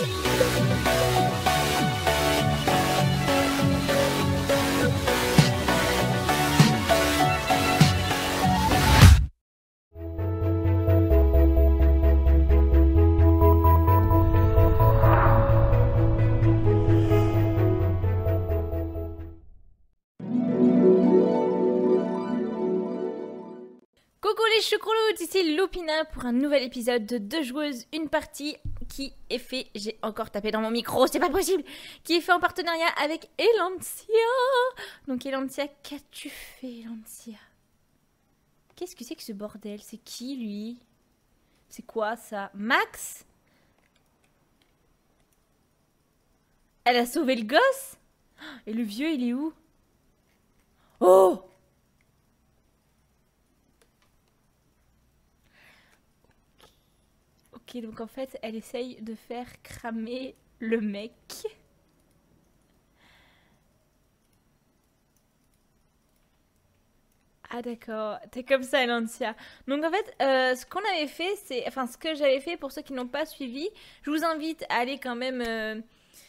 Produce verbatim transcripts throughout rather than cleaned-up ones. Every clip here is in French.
les choucrouloutes, ici Loupina pour un nouvel épisode de Deux joueuses, une partie qui est fait, j'ai encore tapé dans mon micro, c'est pas possible, qui est fait en partenariat avec Elancia. Donc Elancia, qu'as-tu fait Elancia? Qu'est-ce que c'est que ce bordel? C'est qui lui? C'est quoi ça? Max? Elle a sauvé le gosse? Et le vieux il est où? Oh! Ok, donc en fait, elle essaye de faire cramer le mec. Ah d'accord, t'es comme ça, Elancia. Donc en fait, euh, ce qu'on avait fait, c'est... Enfin, ce que j'avais fait, pour ceux qui n'ont pas suivi, je vous invite à aller quand même... Euh,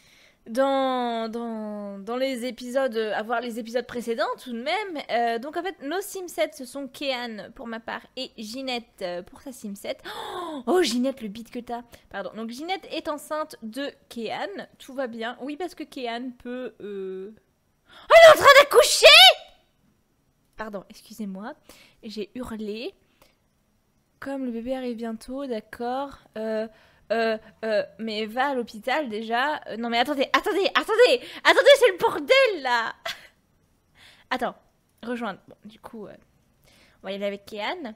Dans, dans, dans les épisodes, à voir les épisodes précédents tout de même. Euh, donc en fait, nos Simsets, ce sont Kéane pour ma part et Ginette pour sa Simset. Oh, oh Ginette, le beat que t'as. Pardon. Donc Ginette est enceinte de Kéane. Tout va bien. Oui, parce que Kéane peut... Euh... Oh, elle est en train d'accoucher! Pardon, excusez-moi. J'ai hurlé. Comme le bébé arrive bientôt, d'accord. Euh... Euh, euh, mais va à l'hôpital déjà. Euh, non mais attendez, attendez, attendez, attendez, c'est le bordel là. Attends, rejoindre. Bon, du coup, euh, on va y aller avec Kéane.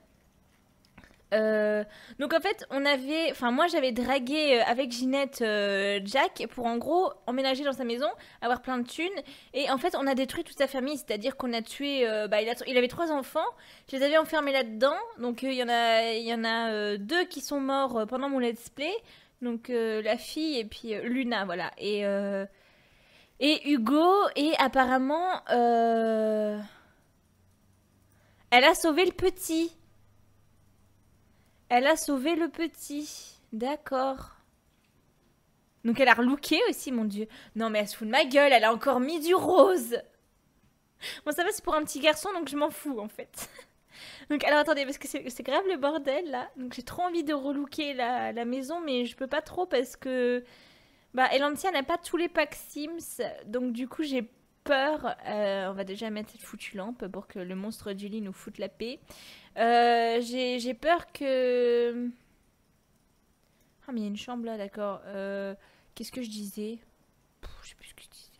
Euh, donc en fait, on avait, enfin moi j'avais dragué euh, avec Ginette euh, Jack pour en gros emménager dans sa maison, avoir plein de thunes. Et en fait, on a détruit toute sa famille, c'est-à-dire qu'on a tué. Euh, bah, il, a, il avait trois enfants, je les avais enfermés là-dedans. Donc il euh, y en a, il y en a euh, deux qui sont morts euh, pendant mon let's play. Donc euh, la fille et puis euh, Luna, voilà. Et euh, et Hugo et apparemment, euh, elle a sauvé le petit. Elle a sauvé le petit. D'accord. Donc elle a relooké aussi, mon dieu. Non mais elle se fout de ma gueule, elle a encore mis du rose. Bon ça va, c'est pour un petit garçon, donc je m'en fous en fait. Donc alors attendez, parce que c'est grave le bordel là. Donc j'ai trop envie de relooker la, la maison, mais je peux pas trop parce que... Bah Elancia n'a pas tous les packs Sims. Donc du coup j'ai peur. Euh, on va déjà mettre cette foutue lampe pour que le monstre du lit nous foute la paix. Euh, j'ai peur que... Ah mais il y a une chambre là, d'accord. Euh, Qu'est-ce que je disais? Pff, je sais plus ce que je disais.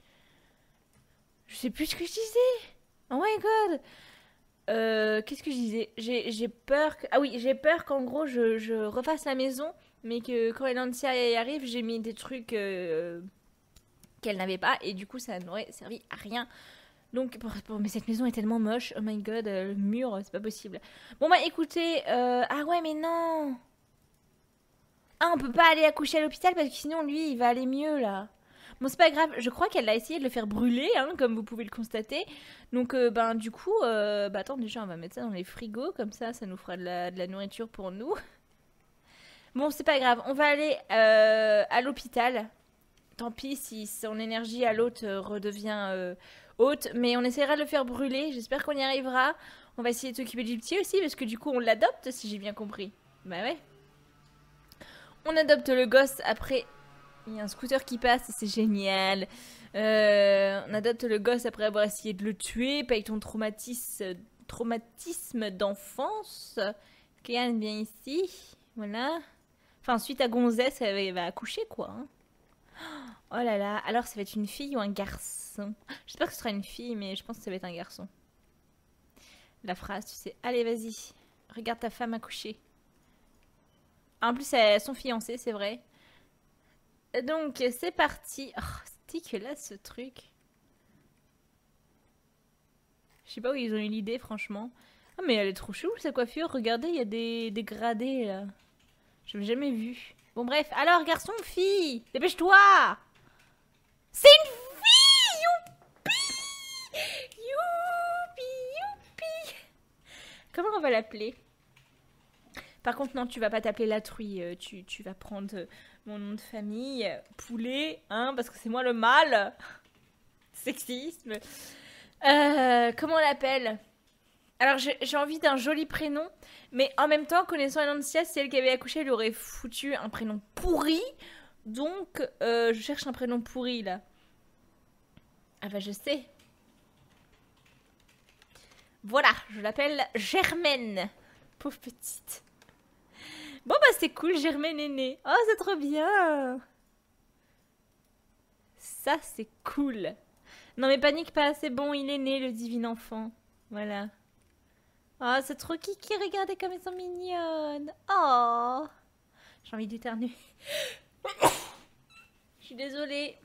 Je sais plus ce que je disais. Oh my god. Euh, Qu'est-ce que je disais? J'ai peur que... Ah oui, j'ai peur qu'en gros je, je refasse la maison, mais que quand Elancia y arrive, j'ai mis des trucs euh, qu'elle n'avait pas, et du coup ça n'aurait servi à rien. Donc, pour, pour, mais cette maison est tellement moche. Oh my god, euh, le mur, c'est pas possible. Bon bah écoutez, euh, ah ouais mais non. Ah, on peut pas aller accoucher à l'hôpital parce que sinon lui il va aller mieux là. Bon c'est pas grave, je crois qu'elle a essayé de le faire brûler, hein, comme vous pouvez le constater. Donc euh, ben du coup, euh, bah attends déjà on va mettre ça dans les frigos, comme ça ça nous fera de la, de la nourriture pour nous. Bon c'est pas grave, on va aller euh, à l'hôpital. Tant pis si son énergie à l'autre euh, redevient... Euh, haute, mais on essaiera de le faire brûler. J'espère qu'on y arrivera. On va essayer de s'occuper du petit aussi, parce que du coup, on l'adopte, si j'ai bien compris. Bah ouais. On adopte le gosse après... Il y a un scooter qui passe, c'est génial. Euh, on adopte le gosse après avoir essayé de le tuer. Paye ton traumatisme, traumatisme d'enfance. Kéane vient ici. Voilà. Enfin, suite à Gonzesse, elle va accoucher, quoi. Hein. Oh là là. Alors, ça va être une fille ou un garçon? J'espère que ce sera une fille, mais je pense que ça va être un garçon. La phrase, tu sais. Allez, vas-y. Regarde ta femme accoucher. En plus, elles sont fiancées, c'est vrai. Donc, c'est parti. Oh, c'est dégueulasse ce truc. Je sais pas où ils ont eu l'idée, franchement. Ah, mais elle est trop chou, sa coiffure. Regardez, il y a des, des gradés, là. Je l'ai jamais vu. Bon, bref. Alors, garçon, fille, dépêche-toi! C'est une fille! Youpi! Youpi! Youpi! Comment on va l'appeler? Par contre, non, tu vas pas t'appeler la truie. euh, Tu, tu vas prendre euh, mon nom de famille. euh, Poulet, hein, parce que c'est moi le mâle. Sexisme. Euh, comment on l'appelle? Alors, j'ai j'ai envie d'un joli prénom. Mais en même temps, connaissant Elancia, si elle qui avait accouché, elle lui aurait foutu un prénom pourri. Donc, euh, je cherche un prénom pourri, là. Ah bah, je sais. Voilà, je l'appelle Germaine. Pauvre petite. Bon bah c'est cool, Germaine est née. Oh c'est trop bien. Ça c'est cool. Non mais panique pas, c'est bon, il est né le divin enfant. Voilà. Oh c'est trop kiki, regardez comme elles sont mignonnes. Oh. J'ai envie d'éternuer. Je suis désolée.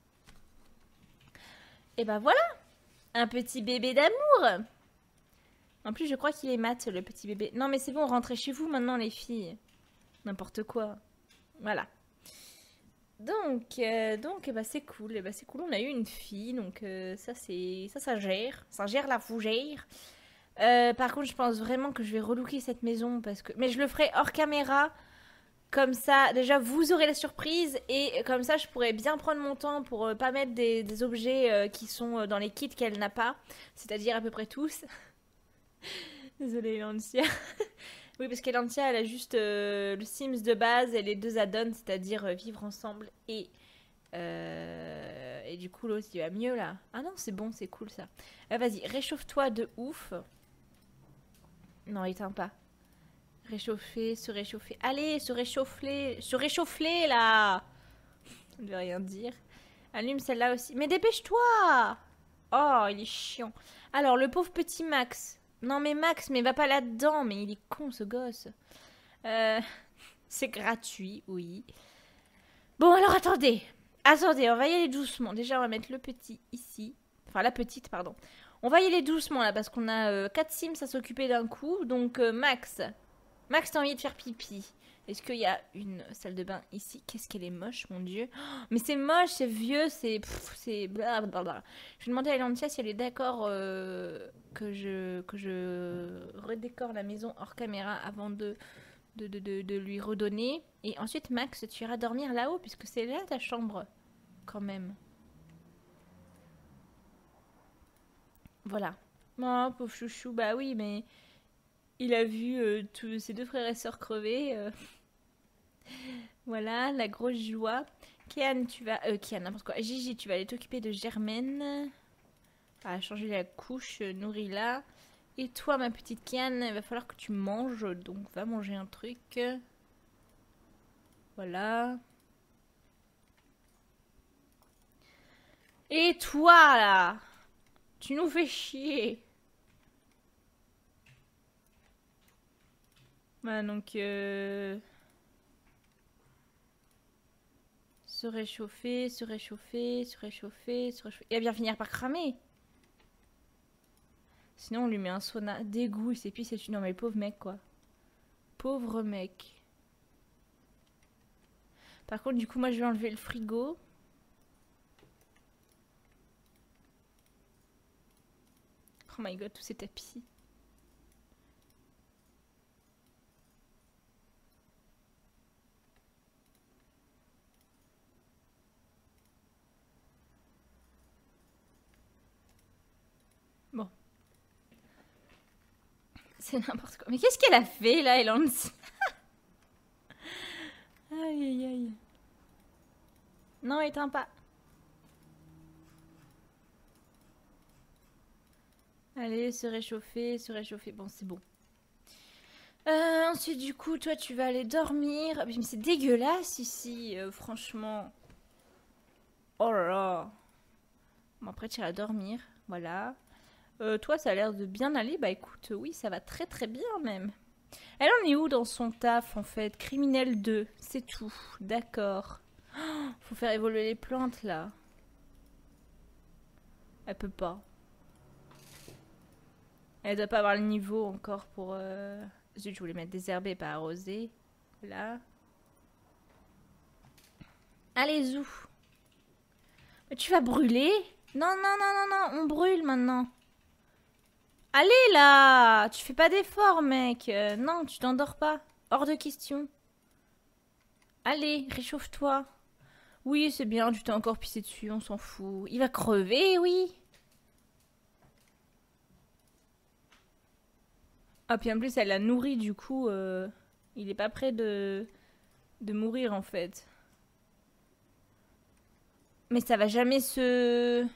Et bah voilà. Un petit bébé d'amour. En plus, je crois qu'il est mat, le petit bébé. Non, mais c'est bon, rentrez chez vous maintenant, les filles. N'importe quoi. Voilà. Donc, euh, donc, eh ben, c'est cool. Eh ben, c'est cool, on a eu une fille. Donc, euh, ça, c'est, ça, ça gère. Ça gère la fougère. Euh, par contre, je pense vraiment que je vais relooker cette maison. Parce que... Mais je le ferai hors caméra. Comme ça, déjà, vous aurez la surprise. Et comme ça, je pourrais bien prendre mon temps pour euh, pas mettre des, des objets euh, qui sont euh, dans les kits qu'elle n'a pas. C'est-à-dire à peu près tous. Désolée, Lancia. Oui, parce qu'Elancia, elle a juste euh, le Sims de base et les deux add-ons, c'est-à-dire euh, vivre ensemble et... Euh, et du coup, l'autre, il va mieux, là. Ah non, c'est bon, c'est cool, ça. Ah, vas-y, réchauffe-toi de ouf. Non, éteins pas. Réchauffer, se réchauffer. Allez, se réchauffer, se réchauffer, là. Ça ne veut rien dire. Allume celle-là aussi. Mais dépêche-toi. Oh, il est chiant. Alors, le pauvre petit Max... Non mais Max, mais va pas là-dedans, mais il est con ce gosse. Euh, c'est gratuit, oui. Bon alors attendez, attendez, on va y aller doucement. Déjà on va mettre le petit ici, enfin la petite pardon. On va y aller doucement là parce qu'on a euh, quatre Sims à s'occuper d'un coup. Donc euh, Max, Max t'as envie de faire pipi. Est-ce qu'il y a une salle de bain ici? Qu'est-ce qu'elle est moche, mon dieu. Oh, mais c'est moche, c'est vieux, c'est... c'est blablabla. Je vais demander à Elancia si elle est d'accord euh, que, je, que je redécore la maison hors caméra avant de, de, de, de, de lui redonner. Et ensuite, Max, tu iras dormir là-haut puisque c'est là ta chambre, quand même. Voilà. Oh, pauvre chouchou, bah oui, mais... Il a vu euh, tous ses deux frères et sœurs crever. Euh... Voilà, la grosse joie. Kian, tu vas... Euh, Kian, n'importe quoi. Gigi, tu vas aller t'occuper de Germaine. Ah, changer la couche, euh, nourris-la. Et toi, ma petite Kian, il va falloir que tu manges. Donc, va manger un truc. Voilà. Et toi, là, tu nous fais chier. Voilà, donc... Euh... Se réchauffer, se réchauffer, se réchauffer, se réchauffer. Il va bien finir par cramer. Sinon, on lui met un sauna. Dégoût, et puis c'est une... Non, mais le pauvre mec, quoi. Pauvre mec. Par contre, du coup, moi, je vais enlever le frigo. Oh my god, tous ces tapis. Bon. C'est n'importe quoi. Mais qu'est-ce qu'elle a fait, là, Elance? Aïe, aïe, aïe. Non, éteins pas. Allez, se réchauffer, se réchauffer. Bon, c'est bon. Euh, ensuite, du coup, toi, tu vas aller dormir. Mais c'est dégueulasse ici, euh, franchement. Oh là là. Bon, après, tu iras dormir. Voilà. Euh, toi, ça a l'air de bien aller. Bah écoute, oui, ça va très très bien même. Elle en est où dans son taf, en fait? Criminel deux, c'est tout. D'accord. Oh, faut faire évoluer les plantes, là. Elle peut pas. Elle doit pas avoir le niveau encore pour... Euh... Zut, je voulais mettre des herbes et pas arroser. Là. Allez, zou. Mais tu vas brûler? Non, non, non, non, non, on brûle maintenant. Allez, là. Tu fais pas d'effort, mec. Euh, non, tu t'endors pas. Hors de question. Allez, réchauffe-toi. Oui, c'est bien, tu t'es encore pissé dessus, on s'en fout. Il va crever, oui. Ah, puis en plus, elle l'a nourri, du coup, euh, il est pas prêt de, de mourir, en fait. Mais ça va jamais se...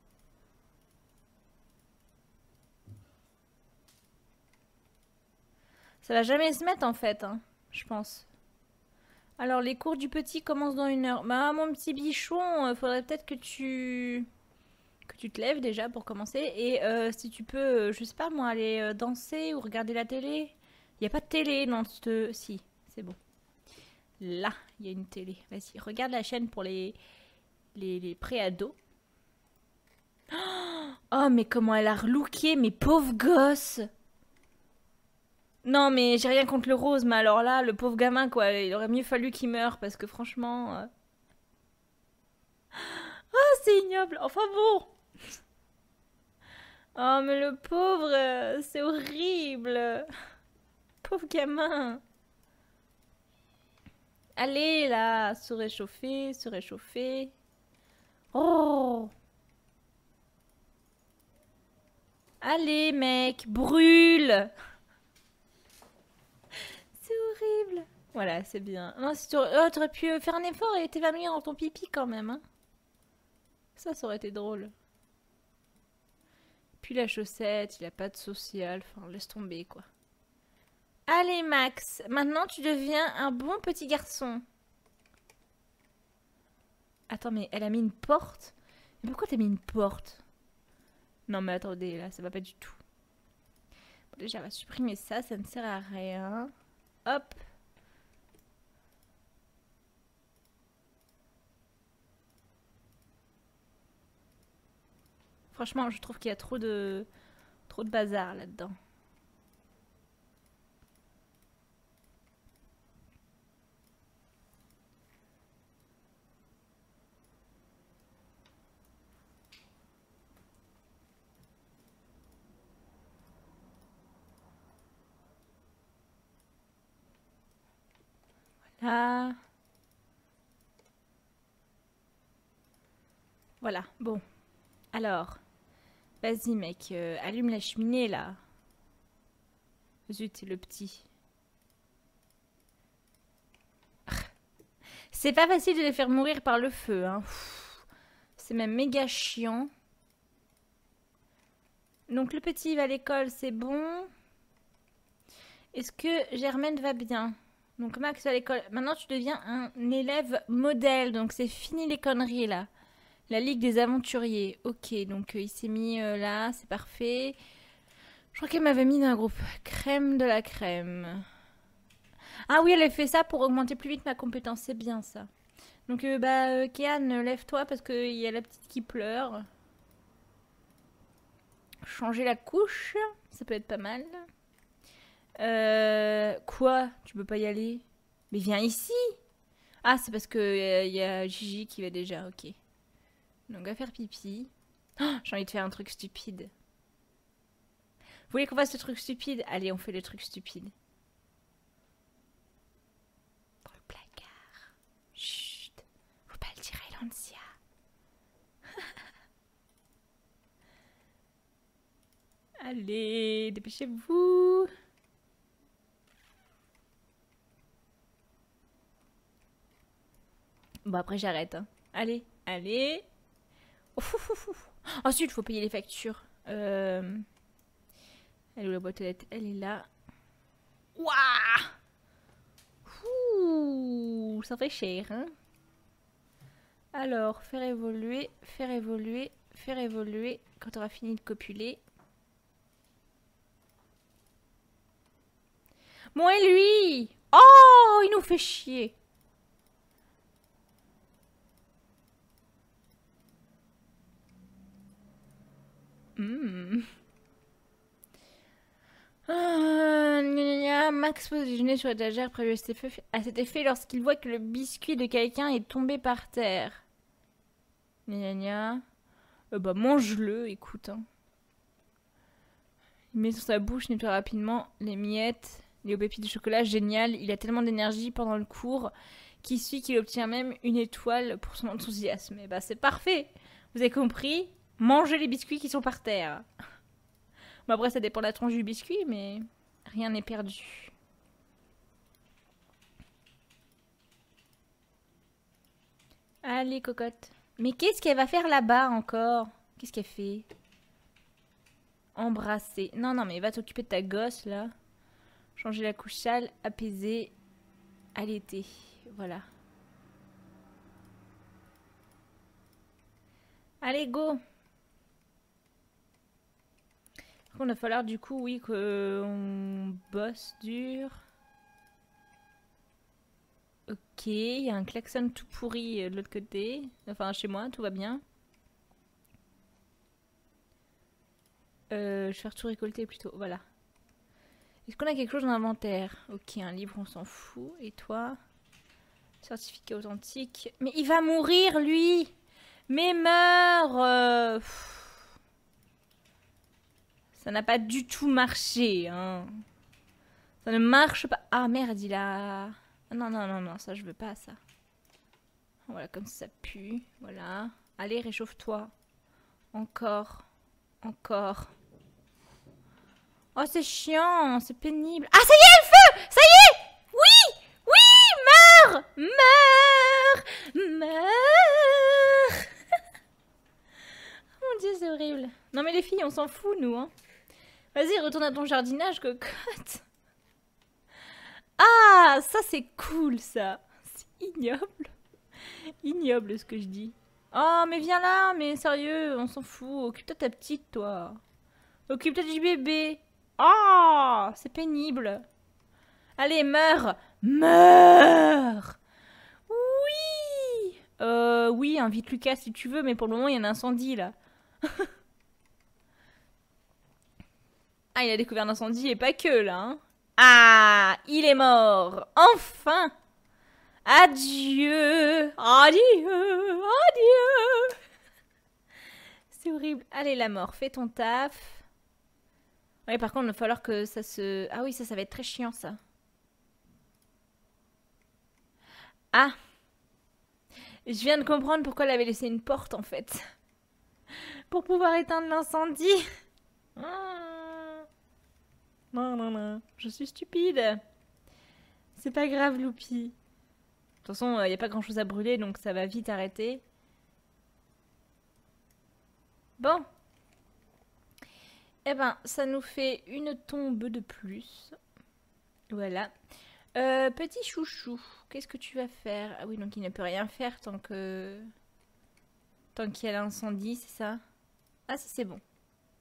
Ça va jamais se mettre, en fait, hein, je pense. Alors, les cours du petit commencent dans une heure. Bah, mon petit bichon, euh, faudrait peut-être que tu... que tu te lèves déjà pour commencer. Et euh, si tu peux, euh, je sais pas moi, aller euh, danser ou regarder la télé. Il n'y a pas de télé dans ce... Si, c'est bon. Là, il y a une télé. Vas-y, regarde la chaîne pour les, les, les pré-ados. Oh, mais comment elle a relooké, mes pauvres gosses. Non, mais j'ai rien contre le rose, mais alors là, le pauvre gamin, quoi, il aurait mieux fallu qu'il meure, parce que franchement... euh, Ah, c'est ignoble. Enfin bon. Oh, mais le pauvre, euh, c'est horrible. Pauvre gamin. Allez, là, se réchauffer, se réchauffer. Oh. Allez, mec, brûle. C'est horrible. Voilà, c'est bien. Non, si tu oh, t'aurais pu faire un effort et t'évanouir dans ton pipi quand même, hein. Ça, ça aurait été drôle. Puis la chaussette, il a pas de social. Enfin, laisse tomber, quoi. Allez, Max, maintenant tu deviens un bon petit garçon. Attends, mais elle a mis une porte? Mais pourquoi t'as mis une porte? Non, mais attendez, là, ça va pas du tout. Bon, déjà, on va supprimer ça, ça ne sert à rien. Hop. Franchement, je trouve qu'il y a trop de... trop de bazar là-dedans. Là. Voilà, bon. Alors, vas-y mec, euh, allume la cheminée là. Zut, c'est le petit. C'est pas facile de les faire mourir par le feu, hein. C'est même méga chiant. Donc le petit va à l'école, c'est bon. Est-ce que Germaine va bien? Donc Max va à l'école. Maintenant tu deviens un élève modèle, donc c'est fini les conneries là. La Ligue des Aventuriers. Ok, donc euh, il s'est mis euh, là, c'est parfait. Je crois qu'elle m'avait mis dans un groupe. Crème de la crème. Ah oui, elle a fait ça pour augmenter plus vite ma compétence. C'est bien ça. Donc, euh, bah, euh, Kéane, lève-toi parce qu'il y a la petite qui pleure. Changer la couche, ça peut être pas mal. Euh, quoi? Tu peux pas y aller? Mais viens ici! Ah, c'est parce qu'il euh, y a Gigi qui va déjà, ok. Donc, va faire pipi. Oh, j'ai envie de faire un truc stupide. Vous voulez qu'on fasse le truc stupide? Allez, on fait le truc stupide. Dans le placard. Chut. Faut pas le dire à Lancia. Allez, dépêchez-vous. Bon, après, j'arrête. Hein. Allez, allez. Oh, fou, fou, fou. Ensuite, il faut payer les factures. Euh... Elle est où la boîte aux lettres? Elle est là. Waouh! Ouh, ça fait cher, hein? Alors, faire évoluer, faire évoluer, faire évoluer. Quand on aura fini de copuler. Bon, et lui? Oh, il nous fait chier. Mmh. Ah, Max pose déjeuner sur l'étagère prévu à cet effet lorsqu'il voit que le biscuit de quelqu'un est tombé par terre. Gna gna. Euh, bah mange-le, écoute. Hein. Il met sur sa bouche, nettoie rapidement les miettes. Il est au pépites de chocolat, génial. Il a tellement d'énergie pendant le cours qu'il suit qu'il obtient même une étoile pour son enthousiasme. Et bah c'est parfait. Vous avez compris? Mangez les biscuits qui sont par terre. Bon après ça dépend de la tronche du biscuit, mais rien n'est perdu. Allez cocotte. Mais qu'est-ce qu'elle va faire là-bas encore? Qu'est-ce qu'elle fait? Embrasser. Non, non, mais va t'occuper de ta gosse, là. Changer la couche sale, apaiser, allaiter. Voilà. Allez, go! Par contre, il va falloir, du coup, oui, qu'on bosse dur. Ok, il y a un klaxon tout pourri de l'autre côté. Enfin, chez moi, tout va bien. Euh, je vais faire tout récolter plutôt, voilà. Est-ce qu'on a quelque chose dans l'inventaire? Ok, un livre, on s'en fout. Et toi? Certificat authentique. Mais il va mourir, lui! Mais meurs euh... Ça n'a pas du tout marché, hein. Ça ne marche pas. Ah merde, il a... Non, non, non, non, ça je veux pas, ça. Voilà, comme ça pue. Voilà. Allez, réchauffe-toi. Encore. Encore. Oh, c'est chiant, c'est pénible. Ah, ça y est, le feu! Ça y est! Oui! Oui! Meurs! Meurs! Meurs! Mon Dieu, c'est horrible. Non, mais les filles, on s'en fout, nous, hein. Vas-y, retourne à ton jardinage, cocotte. Ah, ça, c'est cool, ça. C'est ignoble. Ignoble, ce que je dis. Oh, mais viens là, mais sérieux, on s'en fout. Occupe-toi de ta petite, toi. Occupe-toi du bébé. Oh, c'est pénible. Allez, meurs. Meurs. Oui. Euh, oui, invite Lucas si tu veux, mais pour le moment, il y a un incendie, là. Ah, il a découvert l'incendie et pas que, là. Hein. Ah, il est mort. Enfin. Adieu. Adieu. Adieu. C'est horrible. Allez, la mort, fais ton taf. Ouais, par contre, il va falloir que ça se... Ah oui, ça, ça va être très chiant, ça. Ah. Je viens de comprendre pourquoi elle avait laissé une porte, en fait. Pour pouvoir éteindre l'incendie. Non, non, non. Je suis stupide. C'est pas grave, Loupi. De toute façon, il n'y a pas grand-chose à brûler, donc ça va vite arrêter. Bon. Eh ben, ça nous fait une tombe de plus. Voilà. Euh, petit chouchou, qu'est-ce que tu vas faire? Ah oui, donc il ne peut rien faire tant que... Tant qu'il y a l'incendie, c'est ça? Ah si, c'est bon.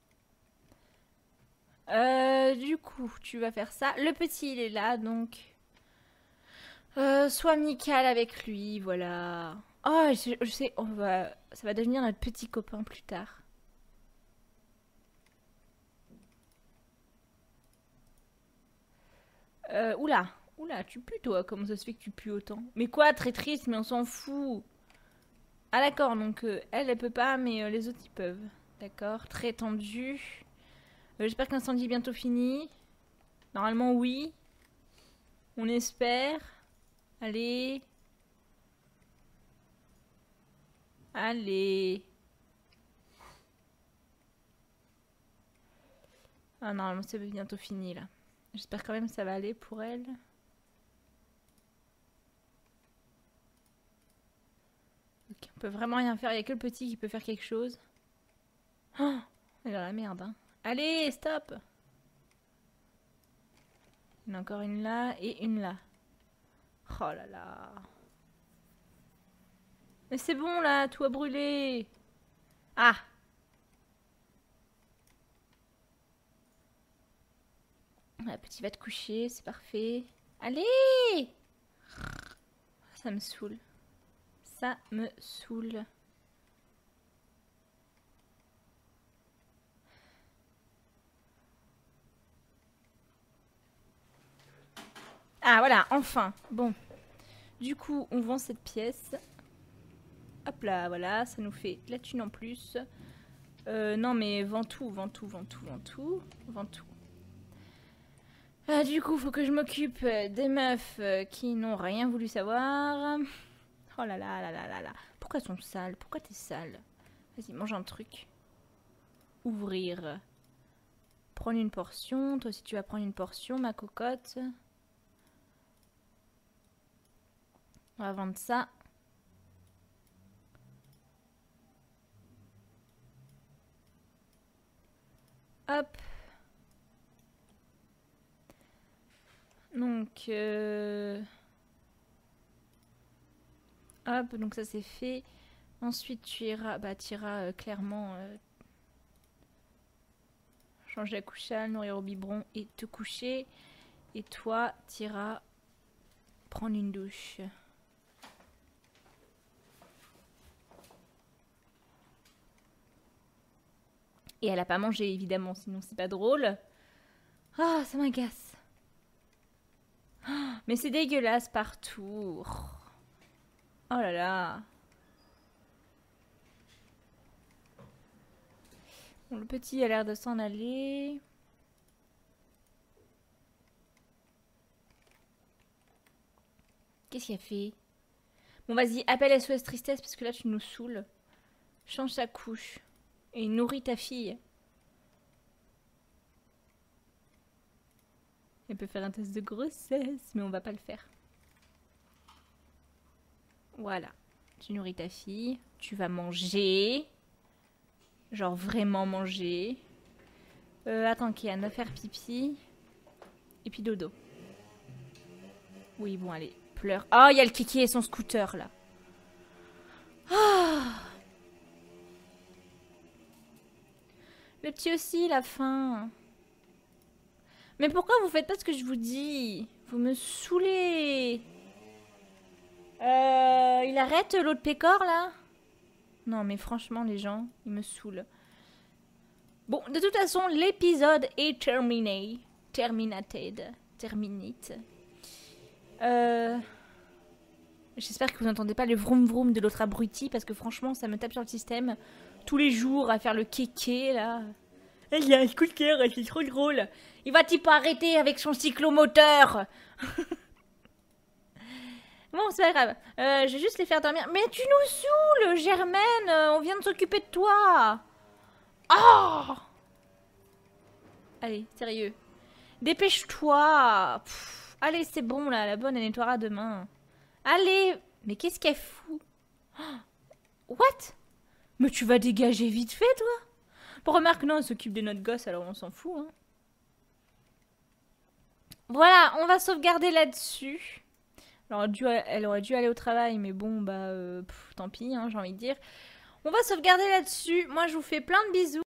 Euh, du coup, tu vas faire ça. Le petit, il est là, donc... Euh, sois amical avec lui, voilà. Oh, je, je sais, on va... ça va devenir notre petit copain plus tard. Euh, oula, oula, tu pues toi, comment ça se fait que tu pues autant? Mais quoi, très triste, mais on s'en fout. Ah d'accord, donc euh, elle, elle peut pas, mais euh, les autres, ils peuvent. D'accord, très tendu. Euh, J'espère que l'incendie est bientôt fini. Normalement, oui. On espère. Allez. Allez. Ah, normalement, c'est bientôt fini, là. J'espère quand même que ça va aller pour elle. Ok, on peut vraiment rien faire. Il n'y a que le petit qui peut faire quelque chose. Oh, elle est dans la merde, hein. Allez, stop! Il y en a encore une là et une là. Oh là là. Mais c'est bon là, tout a brûlé. Ah! La petite va te coucher, c'est parfait. Allez! Ça me saoule. Ça me saoule. Ah voilà, enfin. Bon. Du coup, on vend cette pièce. Hop là, voilà, ça nous fait de la thune en plus. Euh, non mais vends tout, vends tout, vends tout, vends tout, vends tout. Ah, du coup, faut que je m'occupe des meufs qui n'ont rien voulu savoir. Oh là là là là là là. Pourquoi elles sont sales? Pourquoi t'es sale? Vas-y, mange un truc. Ouvrir. Prendre une portion. Toi aussi, tu vas prendre une portion, ma cocotte. On va vendre ça. Hop. Donc, euh... hop, donc ça c'est fait. Ensuite, tu iras, bah, tu iras euh, clairement euh, changer la couchale, nourrir au biberon et te coucher. Et toi, tu iras prendre une douche. Et elle a pas mangé, évidemment, sinon c'est pas drôle. Ah, ça m'agace. Mais c'est dégueulasse partout. Oh là là. Bon, le petit a l'air de s'en aller. Qu'est-ce qu'il a fait? Bon, vas-y, appelle S O S Tristesse parce que là, tu nous saoules. Change sa couche. Et nourris ta fille. Elle peut faire un test de grossesse, mais on va pas le faire. Voilà. Tu nourris ta fille. Tu vas manger. Genre vraiment manger. Euh, attends, Kian va faire pipi. Et puis dodo. Oui, bon, allez, pleure. Oh, il y a le kiki et son scooter, là. Oh. Le petit aussi, la faim. Mais pourquoi vous faites pas ce que je vous dis? Vous me saoulez. Euh, il arrête l'autre pécor, là? Non, mais franchement, les gens, ils me saoulent. Bon, de toute façon, l'épisode est terminé. Terminated. Terminate. Euh... J'espère que vous n'entendez pas le vroom vroom de l'autre abruti, parce que franchement, ça me tape sur le système. Tous les jours, à faire le kéké, là. Il y a un scooter, c'est trop drôle. Il va-t-il pas arrêter avec son cyclomoteur? Bon, c'est pas grave. Euh, je vais juste les faire dormir. Mais tu nous saoules, Germaine. On vient de s'occuper de toi. Oh! Allez, sérieux. Dépêche-toi. Allez, c'est bon, là. La bonne, elle nettoiera demain. Allez. Mais qu'est-ce qu'elle fout? What? Mais tu vas dégager vite fait, toi? Bon, remarque, non, elle s'occupe de notre gosse, alors on s'en fout. Hein. Voilà, on va sauvegarder là-dessus. Alors, elle aurait dû aller au travail, mais bon, bah, euh, pff, tant pis, hein, j'ai envie de dire. On va sauvegarder là-dessus. Moi, je vous fais plein de bisous.